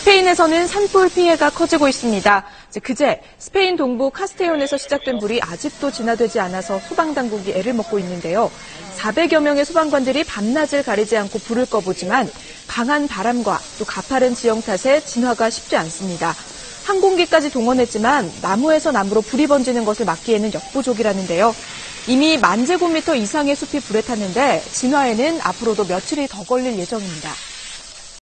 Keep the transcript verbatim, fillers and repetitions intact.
스페인에서는 산불 피해가 커지고 있습니다. 그제 스페인 동부 카스테온에서 시작된 불이 아직도 진화되지 않아서 소방당국이 애를 먹고 있는데요. 사백여 명의 소방관들이 밤낮을 가리지 않고 불을 꺼보지만 강한 바람과 또 가파른 지형 탓에 진화가 쉽지 않습니다. 항공기까지 동원했지만 나무에서 나무로 불이 번지는 것을 막기에는 역부족이라는데요. 이미 만 제곱미터 이상의 숲이 불에 탔는데 진화에는 앞으로도 며칠이 더 걸릴 예정입니다.